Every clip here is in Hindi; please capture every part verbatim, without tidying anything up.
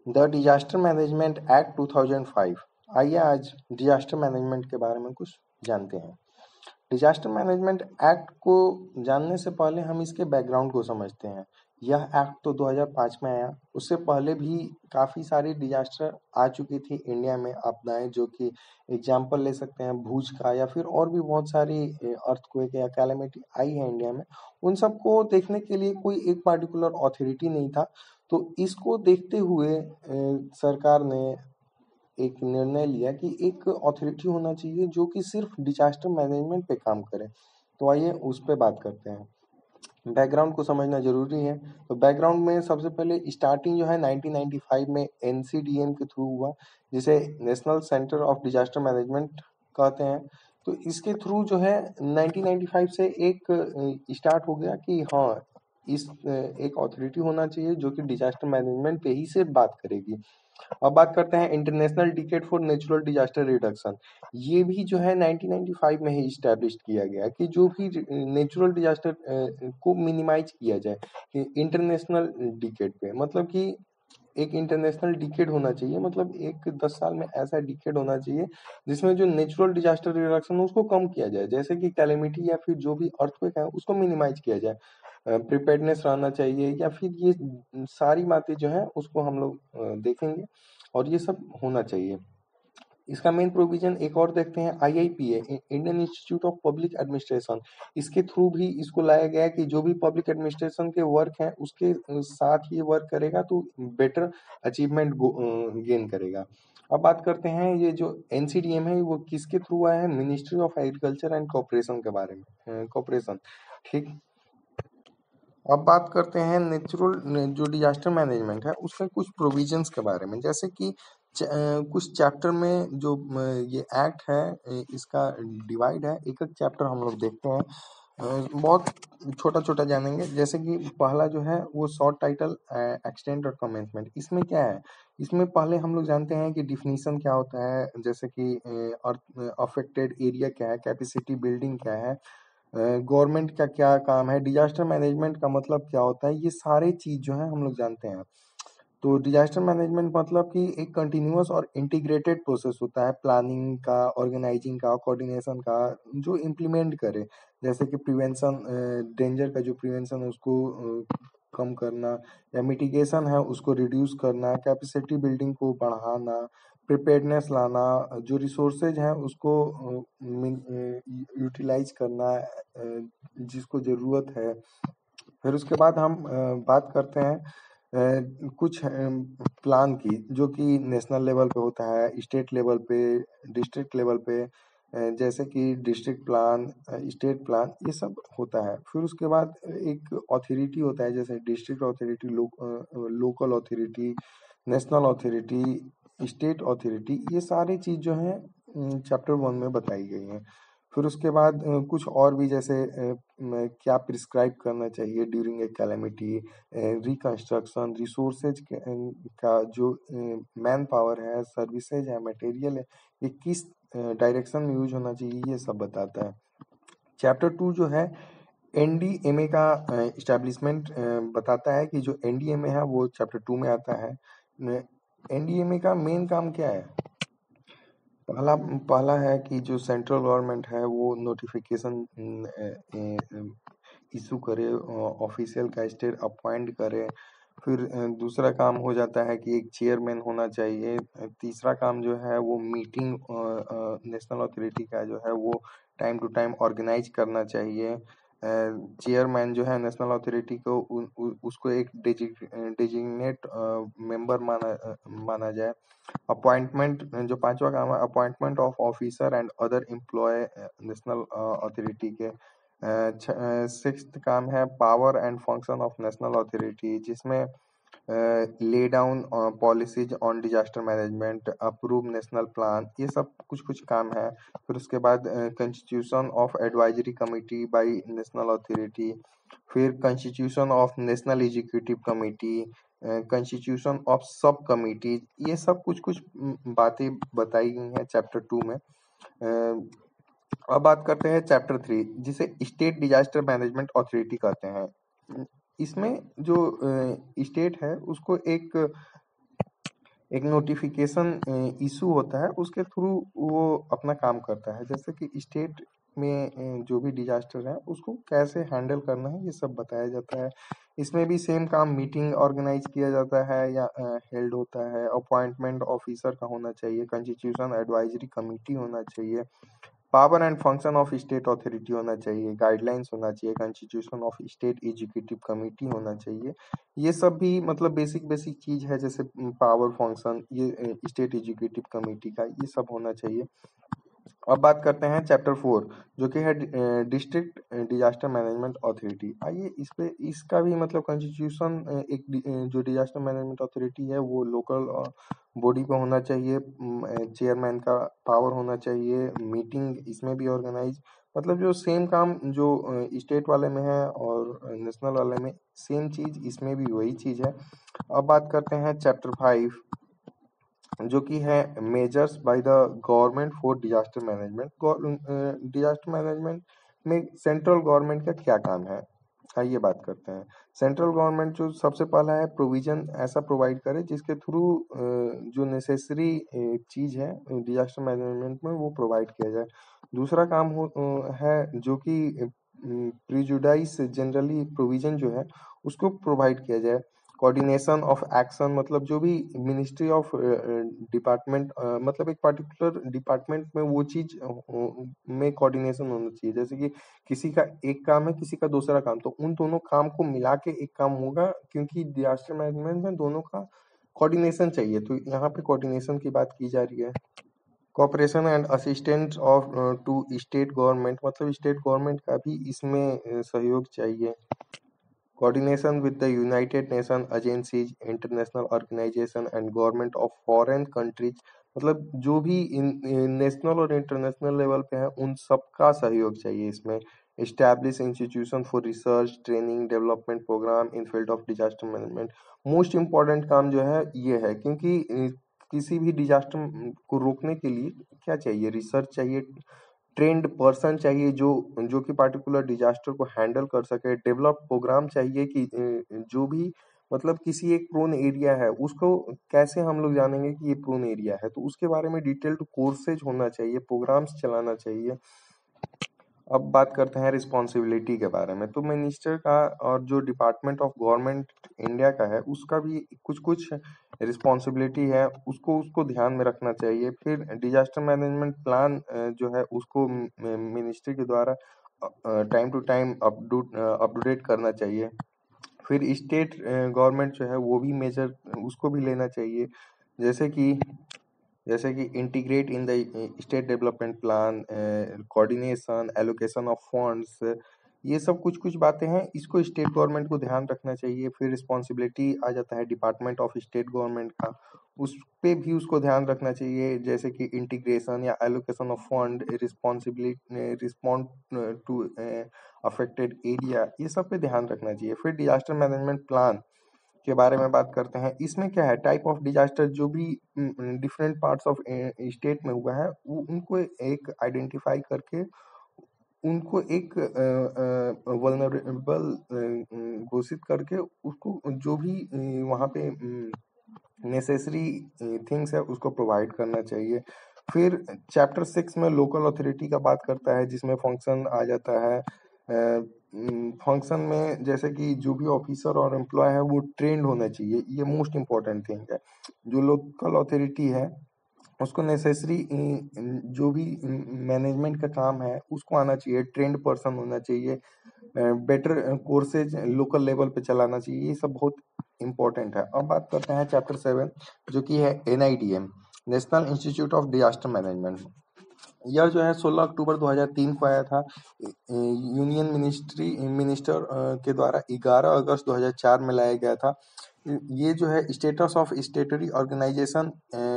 The disaster management act two thousand five. आइए आज डिजास्टर मैनेजमेंट के बारे में कुछ जानते हैं। डिजास्टर मैनेजमेंट एक्ट को जानने से पहले हम इसके बैकग्राउंड को समझते हैं। यह एक्ट तो दो हज़ार पाँच में आया। उससे पहले भी काफ़ी सारी डिजास्टर आ चुकी थी इंडिया में, आपदाएं, जो कि एग्जाम्पल ले सकते हैं भूज का, या फिर और भी बहुत सारी अर्थक्वेक या कैलेमिटी आई है इंडिया में। उन सबको देखने के लिए कोई एक पार्टिकुलर अथॉरिटी नहीं था। तो इसको देखते हुए अ, सरकार ने एक निर्णय लिया कि एक अथॉरिटी होना चाहिए जो कि सिर्फ डिजास्टर मैनेजमेंट पे काम करे। तो आइए उस पे बात करते हैं। बैकग्राउंड को समझना जरूरी है। तो बैकग्राउंड में सबसे पहले स्टार्टिंग जो है नाइनटीन नाइंटी फाइव में एन सी डी एम के थ्रू हुआ, जिसे national centre of disaster management कहते हैं। तो इसके थ्रू जो है नाइनटीन नाइंटी फाइव से एक स्टार्ट हो गया कि हाँ, इस अ, एक अथॉरिटी होना चाहिए जो कि डिजास्टर मैनेजमेंट पे ही सिर्फ बात करेगी। अब बात करते हैं international decade for natural disaster reduction. ये भी जो है नाइनटीन नाइंटी फाइव में ही इस्टेब्लिश किया गया कि जो भी नेचुरल डिजास्टर को मिनिमाइज किया जाए इंटरनेशनल डिकेड पे। मतलब कि एक इंटरनेशनल डिकेड होना चाहिए, मतलब एक दस साल में ऐसा डिकेड होना चाहिए जिसमें जो नेचुरल डिजास्टर रिडक्शन है उसको कम किया जाए, जैसे कि कैलेमिटी या फिर जो भी अर्थक्वेक है उसको मिनिमाइज किया जाए। प्रिपेयर्डनेस रहना चाहिए, या फिर ये सारी बातें जो है उसको हम लोग अ, देखेंगे और ये सब होना चाहिए। इसका मेन प्रोविजन एक और देखते हैं, I I P A, Indian Institute of Public Administration. इसके थ्रू भी इसको लाया गया है कि जो भी पब्लिक एडमिनिस्ट्रेशन के वर्क हैं उसके साथ ये वर्क करेगा तो बेटर अचीवमेंट गेन करेगा। अब बात करते हैं ये जो एन सी डी एम है वो किसके थ्रू आया है, ministry of agriculture and corporation के बारे में, कॉर्पोरेशन। ठीक। अब बात करते हैं नेचुरल जो डिजास्टर मैनेजमेंट है उसके कुछ प्रोविजंस के बारे में, जैसे कि च- अ, कुछ चैप्टर में जो अ, ये एक्ट है, अ, इसका डिवाइड है। एक एक चैप्टर हम लोग देखते हैं, अ, बहुत छोटा छोटा जानेंगे। जैसे कि पहला जो है वो शॉर्ट टाइटल एक्सटेंट और कमेंसमेंट। इसमें क्या है, इसमें पहले हम लोग जानते हैं कि डिफिनीशन क्या होता है, जैसे कि अर्थ अफेक्टेड एरिया क्या है, कैपेसिटी बिल्डिंग क्या है, गवर्नमेंट का क्या काम है, डिजास्टर मैनेजमेंट का मतलब क्या होता है, ये सारे चीज जो है हम लोग जानते हैं। तो डिजास्टर मैनेजमेंट मतलब कि एक कंटिन्यूअस और इंटीग्रेटेड प्रोसेस होता है, प्लानिंग का, ऑर्गेनाइजिंग का, कोऑर्डिनेशन का, जो इम्प्लीमेंट करे। जैसे कि प्रिवेंशन, डेंजर का जो प्रिवेंशन है उसको अ, कम करना, या मिटिगेशन है उसको रिड्यूस करना, कैपेसिटी बिल्डिंग को बढ़ाना, प्रिपेयर्डनेस लाना, जो रिसोर्सेज हैं उसको यूटिलाइज करना अ, जिसको जरूरत है। फिर उसके बाद हम अ, बात करते हैं अ, कुछ प्लान की, जो कि नेशनल लेवल पे होता है, स्टेट लेवल पे, डिस्ट्रिक्ट लेवल पे, अ, जैसे कि डिस्ट्रिक्ट प्लान, स्टेट प्लान, ये सब होता है। फिर उसके बाद एक अथॉरिटी होता है, जैसे district authority, local authority, national authority, state authority, ये सारी चीज जो है चैप्टर वन में बताई गई हैं। फिर उसके बाद अ, कुछ और भी, जैसे अ, म, क्या प्रिस्क्राइब करना चाहिए during a calamity, reconstruction, resources का जो मैन पावर है, सर्विसेज है, मटेरियल है, ये किस डायरेक्शन में यूज होना चाहिए, ये सब बताता है। चैप्टर टू जो है एन डी एम ए का इस्टेब्लिशमेंट बताता है कि जो एन डी एम ए है वो चैप्टर टू में आता है। एन डी एम ए का मेन काम क्या है, पहला पहला है कि जो सेंट्रल गवर्नमेंट है वो नोटिफिकेशन इशू करे, ऑफिशियल का स्टेट अपॉइंट करे। फिर अ, दूसरा काम हो जाता है कि एक चेयरमैन होना चाहिए। अ, तीसरा काम जो है वो मीटिंग नेशनल अथॉरिटी का जो है वो टाइम टू टाइम ऑर्गेनाइज करना चाहिए। चेयरमैन जो है नेशनल अथॉरिटी को उ, उ, उसको एक डेजिग्नेट मेंबर माना अ, माना जाए। अपॉइंटमेंट, जो पांचवा काम है, appointment of officer and other employ national authority के। सिक्स्थ काम है power and function of national authority, जिसमें lay down policies on disaster management, approve national plan, ये सब कुछ कुछ काम है। फिर उसके बाद constitution of advisory committee by national authority, फिर constitution of national executive committee, constitution of sub committee, ये सब कुछ कुछ बातें बताई गई हैं चैप्टर टू में। अ, अब बात करते हैं चैप्टर थ्री, जिसे स्टेट डिजास्टर मैनेजमेंट अथॉरिटी कहते हैं। इसमें जो स्टेट है उसको एक एक नोटिफिकेशन इशू होता है, उसके थ्रू वो अपना काम करता है। जैसे कि स्टेट में अ, जो भी डिजास्टर है उसको कैसे हैंडल करना है ये सब बताया जाता है। इसमें भी सेम काम मीटिंग ऑर्गेनाइज किया जाता है या हेल्ड होता है। अपॉइंटमेंट ऑफिसर का होना चाहिए, कॉन्स्टिट्यूशन एडवाइजरी कमेटी होना चाहिए, power and function of state authority होना चाहिए, गाइडलाइंस होना चाहिए, constitution of state executive committee होना चाहिए। ये सब भी मतलब बेसिक बेसिक चीज है, जैसे पावर फंक्शन, ये स्टेट एजुकेटिव कमेटी का ये सब होना चाहिए। अब बात करते हैं चैप्टर फोर, जो कि है डिस्ट्रिक्ट डिजास्टर मैनेजमेंट अथॉरिटी। आइए इस पे इसका भी मतलब कॉन्स्टिट्यूशन, एक डि- अ, जो डिजास्टर मैनेजमेंट अथॉरिटी है वो लोकल बॉडी पे होना चाहिए, चेयरमैन का पावर होना चाहिए, मीटिंग इसमें भी ऑर्गेनाइज, मतलब जो सेम काम जो स्टेट वाले में है और नेशनल वाले में, सेम चीज इसमें भी वही चीज है। अब बात करते हैं चैप्टर फाइव, जो कि है measures by the government for disaster management. Disaster management में सेंट्रल गवर्नमेंट का क्या काम है, आइए बात करते हैं। सेंट्रल गवर्नमेंट जो सबसे पहला है, प्रोविजन ऐसा प्रोवाइड करे जिसके थ्रू जो नेसेसरी चीज है डिजास्टर मैनेजमेंट में वो प्रोवाइड किया जाए। दूसरा काम हो अ, है जो कि प्रिजुडाइस जनरली प्रोविजन जो है उसको प्रोवाइड किया जाए। कोऑर्डिनेशन ऑफ एक्शन, मतलब जो भी मिनिस्ट्री ऑफ डिपार्टमेंट, मतलब एक पर्टिकुलर डिपार्टमेंट में वो चीज में कोऑर्डिनेशन होना चाहिए। जैसे कि किसी का एक काम है, किसी का दूसरा काम, तो उन दोनों काम को मिला के एक काम होगा, क्योंकि डिजास्टर मैनेजमेंट में दोनों का कोऑर्डिनेशन चाहिए। तो यहाँ पे कोऑर्डिनेशन की बात की जा रही है। Cooperation and assistance of to state government, मतलब स्टेट गवर्नमेंट का भी इसमें अ, सहयोग चाहिए। Coordination with the United Nation agencies, international organisation and government of foreign countries, मतलब जो भी नेशनल और इंटरनेशनल लेवल पे है उन सबका सहयोग चाहिए इसमें। Establish institution for research, training, development programme in field of disaster management. Most important काम जो है ये है, क्योंकि अ, किसी भी डिजास्टर को रोकने के लिए क्या चाहिए, रिसर्च चाहिए, ट्रेंड पर्सन चाहिए जो जो कि पार्टिकुलर डिजास्टर को हैंडल कर सके, डेवलप प्रोग्राम चाहिए कि अ, जो भी मतलब किसी एक प्रोन एरिया है उसको कैसे हम लोग जानेंगे कि ये प्रोन एरिया है, तो उसके बारे में डिटेल्ड कोर्सेज होना चाहिए, प्रोग्राम्स चलाना चाहिए। अब बात करते हैं रिस्पॉन्सिबिलिटी के बारे में। तो मिनिस्टर का और जो डिपार्टमेंट ऑफ गवर्नमेंट इंडिया का है उसका भी कुछ कुछ रिस्पॉन्सिबिलिटी है, उसको उसको ध्यान में रखना चाहिए। फिर डिजास्टर मैनेजमेंट प्लान जो है उसको मिनिस्ट्री के द्वारा टाइम टू टाइम अपडेट करना चाहिए। फिर स्टेट गवर्नमेंट जो है वो भी मेजर उसको भी लेना चाहिए, जैसे कि जैसे कि integrate in the state development plan, coordination, allocation of funds, ये सब कुछ कुछ बातें हैं, इसको स्टेट गवर्नमेंट को ध्यान रखना चाहिए। फिर रिस्पॉन्सिबिलिटी आ जाता है डिपार्टमेंट ऑफ स्टेट गवर्नमेंट का, उस पे भी उसको ध्यान रखना चाहिए, जैसे कि इंटीग्रेशन या allocation of fund, responsibility, respond to affected area, ये सब पे ध्यान रखना चाहिए। फिर डिजास्टर मैनेजमेंट प्लान के बारे में बात करते हैं। इसमें क्या है, टाइप ऑफ डिजास्टर जो भी डिफरेंट पार्ट्स ऑफ स्टेट में हुआ है वो उनको एक आइडेंटिफाई करके उनको एक वल्नरेबल घोषित करके उसको जो भी वहाँ पे नेसेसरी थिंग्स है उसको प्रोवाइड करना चाहिए। फिर चैप्टर सिक्स में लोकल अथॉरिटी का बात करता है, जिसमें फंक्शन आ जाता है। फंक्शन में जैसे कि जो भी ऑफिसर और एम्प्लॉय है वो ट्रेंड होना चाहिए, ये मोस्ट इम्पोर्टेंट थिंग है। जो लोकल अथॉरिटी है उसको नेसेसरी जो भी मैनेजमेंट का काम है उसको आना चाहिए, ट्रेंड पर्सन होना चाहिए, बेटर कोर्सेज लोकल लेवल पे चलाना चाहिए, ये सब बहुत इम्पोर्टेंट है। अब बात करते हैं चैप्टर सेवन, जो कि है N I D M, national institute of disaster management. यह जो है सोलह अक्टूबर दो हज़ार तीन को आया था। यूनियन मिनिस्ट्री मिनिस्टर के द्वारा ग्यारह अगस्त दो हज़ार चार में लाया गया था। ये जो है status of statutory organisation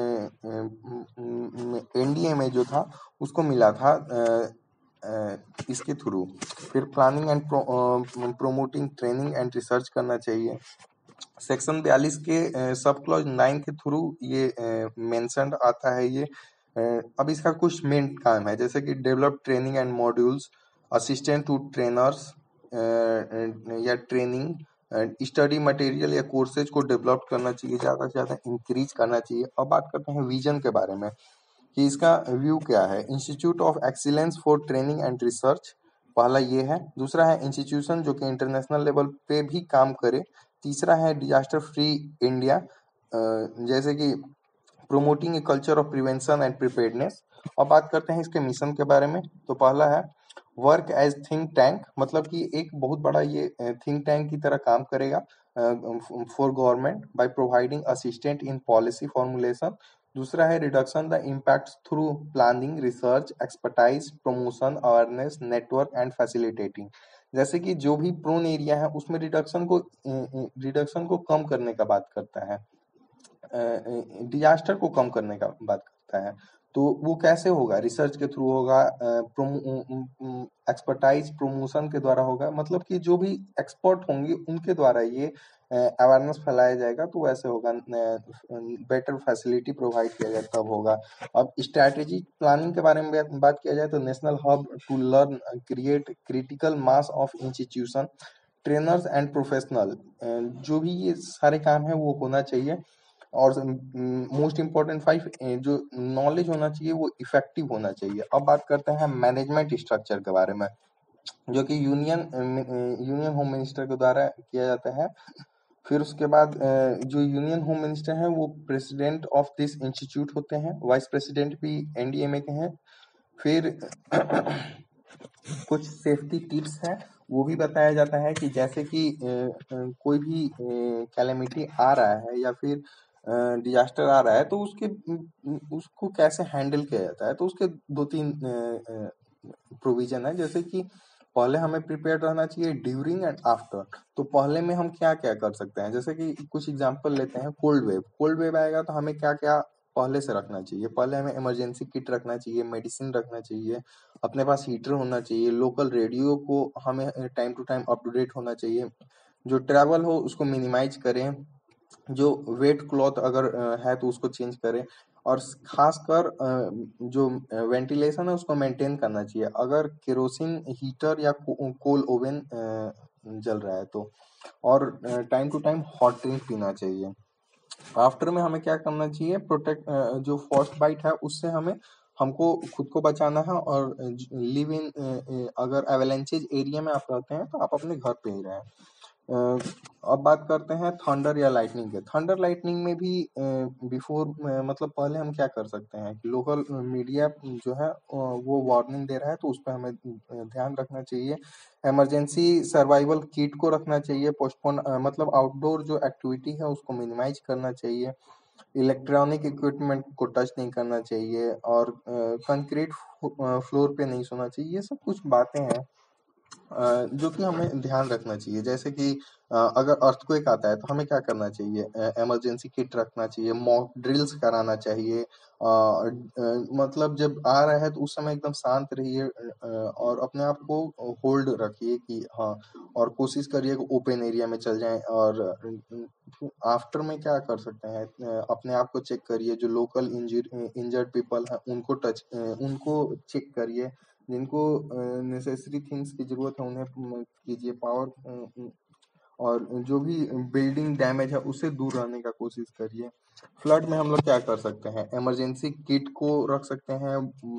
N D A में जो था उसको मिला था इसके थ्रू। फिर planning and promoting training and research करना चाहिए। सेक्शन बयालीस के सब क्लॉज नाइन के थ्रू ये मेंशन्ड आता है ये। अब इसका कुछ मेन काम है, जैसे कि develop training and modules, assistant to trainers या ट्रेनिंग, स्टडी मटेरियल या कोर्सेज को डेवलप करना चाहिए, ज़्यादा से ज़्यादा इंक्रीज करना चाहिए। अब बात करते हैं विजन के बारे में कि इसका व्यू क्या है। Institute of excellence for training and research, पहला ये है। दूसरा है इंस्टीट्यूशन जो कि इंटरनेशनल लेवल पे भी काम करे। तीसरा है डिजास्टर फ्री इंडिया, जैसे कि promoting a culture of prevention and preparedness. अब बात करते हैं इसके मिशन के बारे में, तो पहला है वर्क एज थिंक टैंक, मतलब कि एक बहुत बड़ा ये थिंक टैंक की तरह काम करेगा for government by providing assistant in policy formulation. दूसरा है reduction the impact through planning, research, expertise, promotion, awareness, network and facilitating. जैसे कि जो भी प्रोन एरिया है उसमें रिडक्शन को रिडक्शन को कम करने का बात करता है, डिजास्टर को कम करने का बात करता है। तो वो कैसे होगा? रिसर्च के थ्रू होगा, एक्सपर्टाइज प्रमोशन के द्वारा होगा, मतलब कि जो भी एक्सपर्ट होंगे उनके द्वारा ये अवेयरनेस फैलाया जाएगा, तो वैसे होगा। बेटर फैसिलिटी प्रोवाइड किया जाए तब होगा। अब स्ट्रैटेजी प्लानिंग के बारे में बात किया जाए तो national hub to learn create critical mass of institution, trainers and professional, जो भी ये सारे काम है वो होना चाहिए। और मोस्ट इम्पोर्टेंट फाइव, जो नॉलेज होना चाहिए वो इफेक्टिव होना चाहिए। अब बात करते हैं मैनेजमेंट स्ट्रक्चर के बारे में, जो कि यूनियन यूनियन होम मिनिस्टर के द्वारा किया जाता है। फिर उसके बाद जो यूनियन होम मिनिस्टर हैं वो प्रेसिडेंट ऑफ दिस इंस्टीट्यूट होते हैं, वाइस प्रेसिडेंट भी एनडीएमए के हैं। फिर कुछ सेफ्टी टिप्स हैं, वो भी बताया जाता है कि जैसे कि कोई भी कैलेमिटी आ रहा है या फिर डिजास्टर आ रहा है तो उसके उसको कैसे हैंडल किया जाता है। तो उसके दो तीन प्रोविजन है, जैसे कि पहले हमें प्रिपेयर रहना चाहिए ड्यूरिंग एंड आफ्टर। तो पहले में हम क्या क्या कर सकते हैं, जैसे कि कुछ एग्जांपल लेते हैं। कोल्ड वेव कोल्ड वेव आएगा तो हमें क्या क्या पहले से रखना चाहिए। पहले हमें इमरजेंसी किट रखना चाहिए, मेडिसिन रखना चाहिए, अपने पास हीटर होना चाहिए, लोकल रेडियो को हमें time to time up to date होना चाहिए। जो ट्रैवल हो उसको मिनिमाइज करें, जो वेट क्लॉथ अगर है तो उसको चेंज करें, और खासकर जो वेंटिलेशन है उसको मेंटेन करना चाहिए। अगर केरोसिन हीटर या कोल ओवन जल रहा है तो, और time to time hot drink पीना चाहिए। आफ्टर में हमें क्या करना चाहिए, प्रोटेक्ट जो फर्स्ट बाइट है उससे हमें हमको खुद को बचाना है। और लिव इन, अगर एवेलेंचेज एरिया में आप रहते हैं तो आप अपने घर पे ही रहें। अब बात करते हैं थंडर या लाइटनिंग के। थंडर लाइटनिंग में भी बिफोर मतलब पहले हम क्या कर सकते हैं कि लोकल मीडिया जो है वो वार्निंग दे रहा है तो उस पर हमें ध्यान रखना चाहिए। इमरजेंसी सर्वाइवल किट को रखना चाहिए। पोस्टपोन मतलब आउटडोर जो एक्टिविटी है उसको मिनिमाइज करना चाहिए। इलेक्ट्रॉनिक इक्विपमेंट को टच नहीं करना चाहिए, और कंक्रीट फ्लोर पे नहीं सोना चाहिए। ये सब कुछ बातें हैं जो कि हमें ध्यान रखना चाहिए। जैसे कि अगर अर्थक्वेक आता है तो हमें क्या करना चाहिए, इमरजेंसी किट रखना चाहिए, मॉक ड्रिल्स कराना चाहिए। आ, आ, मतलब जब आ रहा है तो उस समय एकदम शांत रहिए और अपने आप को होल्ड रखिए कि हाँ, और कोशिश करिए कि ओपन एरिया में चल जाएं। और आफ्टर में क्या कर सकते हैं, अपने आप को चेक करिए, जो लोकल इंजर्ड पीपल हैं उनको टच उनको चेक करिए, जिनको नेसेसरी थिंग्स की जरूरत है उन्हें कीजिए पावर, और जो भी बिल्डिंग डैमेज है उससे दूर रहने का कोशिश करिए। फ्लड में हम लोग क्या कर सकते हैं, इमरजेंसी किट को रख सकते हैं,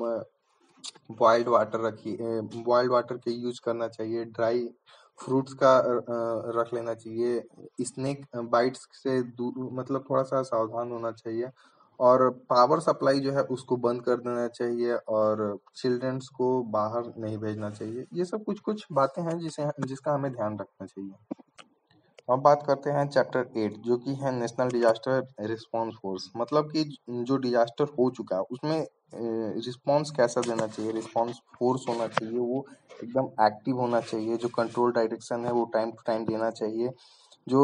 बॉइल्ड वाटर रखिए, बॉइल्ड वाटर के यूज करना चाहिए। ड्राई फ्रूट्स का रख लेना चाहिए। स्नेक बाइट्स से दूर मतलब थोड़ा सा सावधान होना चाहिए। और पावर सप्लाई जो है उसको बंद कर देना चाहिए, और चिल्ड्रंस को बाहर नहीं भेजना चाहिए। ये सब कुछ कुछ बातें हैं जिसे जिसका हमें ध्यान रखना चाहिए। अब बात करते हैं चैप्टर एट, जो कि है नेशनल डिजास्टर रिस्पांस फोर्स, मतलब कि जो डिजास्टर हो चुका है उसमें रिस्पांस कैसा देना चाहिए। रिस्पांस फोर्स होना चाहिए, वो एकदम एक्टिव होना चाहिए। जो कंट्रोल डायरेक्शन है वो टाइम टू टाइम देना चाहिए। जो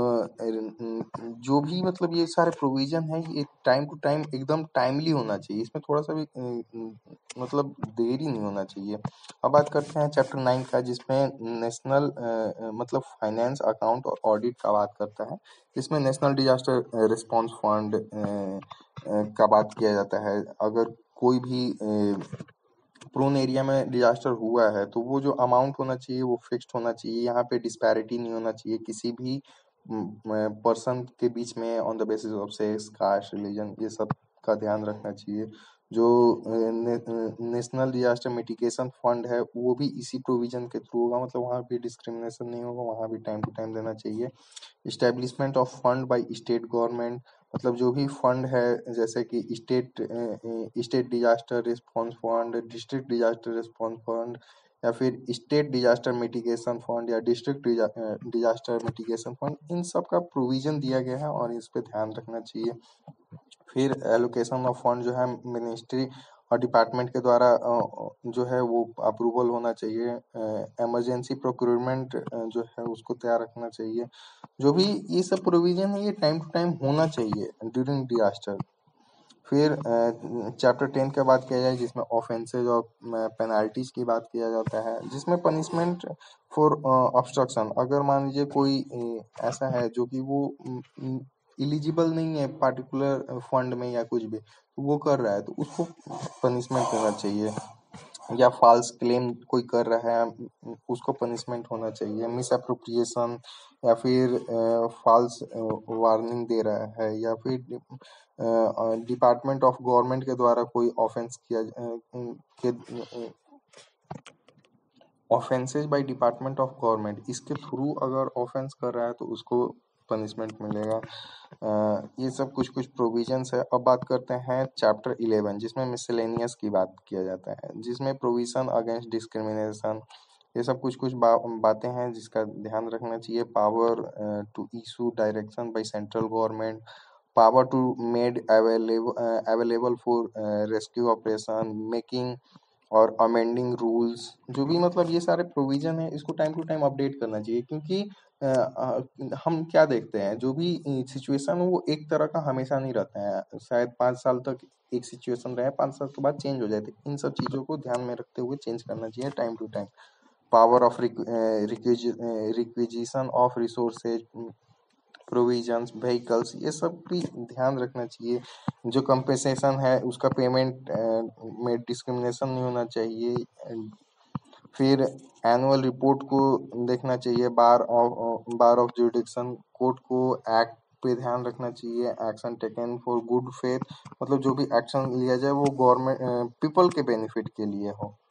जो भी मतलब ये सारे प्रोविजन है ये टाइम टू टाइम एकदम टाइमली होना चाहिए, इसमें थोड़ा सा भी मतलब देरी नहीं होना चाहिए। अब बात करते हैं चैप्टर नाइन का, जिसमें नेशनल मतलब फाइनेंस, अकाउंट और ऑडिट का बात करता है। इसमें नेशनल डिजास्टर रिस्पांस फंड का बात किया जाता है। अगर कोई भी प्रोन एरिया में डिजास्टर हुआ है तो वो जो अमाउंट होना चाहिए वो फिक्स्ड होना चाहिए। यहाँ पे डिस्पैरिटी नहीं होना चाहिए किसी भी पर्सन के बीच में on the basis of sex, caste, religion, ये सब का ध्यान रखना चाहिए। जो ने, नेशनल डिजास्टर मिटिगेशन फंड है वो भी इसी प्रोविजन के थ्रू होगा, मतलब वहाँ भी डिस्क्रिमिनेशन नहीं होगा, वहाँ भी टाइम टू टाइम देना चाहिए। Establishment of fund by state government, मतलब जो भी फंड है जैसे कि state state disaster response fund, district disaster response fund, या फिर स्टेट डिजास्टर मिटिगेशन फंड या डिस्ट्रिक्ट डिजास्टर मिटिगेशन फंड, इन सब का प्रोविजन दिया गया है और इस पे ध्यान रखना चाहिए। फिर एलोकेशन ऑफ फंड जो है मिनिस्ट्री और डिपार्टमेंट के द्वारा जो है वो अप्रूवल होना चाहिए। इमरजेंसी प्रोक्योरमेंट जो है उसको तैयार रखना चाहिए। जो भी ये सब प्रोविजन है ये टाइम टू टाइम होना चाहिए ड्यूरिंग डिजास्टर। फिर चैप्टर टेन के बात किया जाए जिसमें ऑफेंसेज और पेनाल्टीज की बात किया जाता है, जिसमें पनिशमेंट फॉर ऑब्स्ट्रक्शन, अगर मान लीजिए कोई अ, ऐसा है जो कि वो इलिजिबल नहीं है पार्टिकुलर फंड में या कुछ भी, तो वो कर रहा है तो उसको पनिशमेंट होना चाहिए। या फॉल्स क्लेम कोई कर रहा है उसको पनिशमेंट होना चाहिए। मिस अप्रोप्रिएशन या फिर फॉल्स वार्निंग दे रहा है या फिर डिपार्टमेंट ऑफ गवर्नमेंट के द्वारा कोई ऑफेंस किया अ, के offences by department of government, इसके थ्रू अगर ऑफेंस कर रहा है तो उसको पनिशमेंट मिलेगा। अ, ये सब कुछ कुछ प्रोविजंस है। अब बात करते हैं चैप्टर इलेवन जिसमें मिसलेनियस की बात किया जाता है, जिसमें प्रोविजन अगेंस्ट डिस्क्रिमिनेशन, ये सब कुछ कुछ बा, बातें हैं जिसका ध्यान रखना चाहिए। Power to issue direction by central government, power to made available available for rescue operation, making और अमेंडिंग रूल्स, जो भी मतलब ये सारे प्रोविजन है इसको टाइम टू टाइम अपडेट करना चाहिए। क्योंकि अ, अ, हम क्या देखते हैं जो भी सिचुएशन है वो एक तरह का हमेशा नहीं रहता है, शायद पाँच साल तक एक सिचुएशन रहे, पाँच साल के बाद चेंज हो जाए, तो इन सब चीजों को ध्यान में रखते हुए चेंज करना चाहिए time to time. Power of requisition of resources, provisions, vehicles, ये सब भी ध्यान रखना चाहिए। जो कंपेंसेशन है उसका पेमेंट में डिस्क्रिमिनेशन नहीं होना चाहिए। फिर एनुअल रिपोर्ट को देखना चाहिए। Bar of bar of jurisdiction court को एक्ट पे ध्यान रखना चाहिए। Action taken for good faith, मतलब जो भी एक्शन लिया जाए वो गवर्नमेंट पीपल के बेनिफिट के लिए हो।